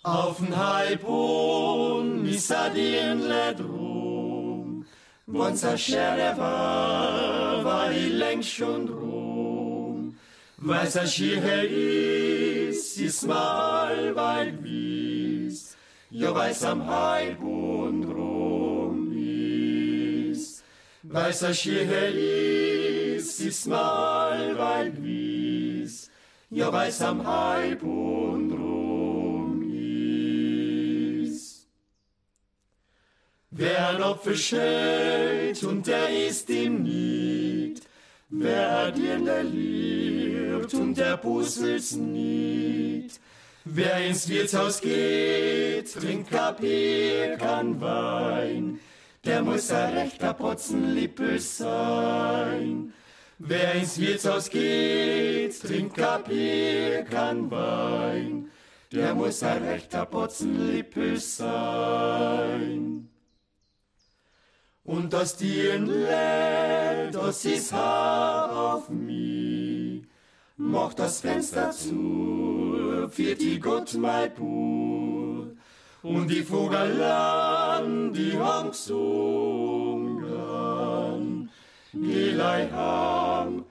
Auf'n Halbhund missa den Ledrum, won's Schere war die längst schon drum. Weil's a Schirr ist mal weit wies, ja weil's am Halbhund rum ist. Weil's a Schirr ist mal weit wies, ja weil's am Halbhund rum ist. Wer ein Opfer schält und der ist ihm nicht, wer dir der liebt und der pusselt's nicht. Wer ins Wirtshaus geht, trinkt Kapier, kann Wein, der muss ein rechter Potzenlippel sein. Wer ins Wirtshaus geht, trinkt Kapier, kann Wein, der muss ein rechter Potzenlippel sein. Und aus dir lädt, das ist Haar auf mich, mach das Fenster zu, für die Gott mein Pur. Und die Vogelan, die haben gesungen, Gelei ham,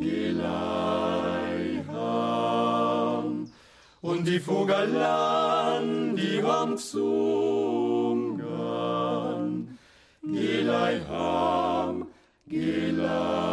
Gelei ham. Und die Vogelan, die haben gesungen, Gelei ham, Gelei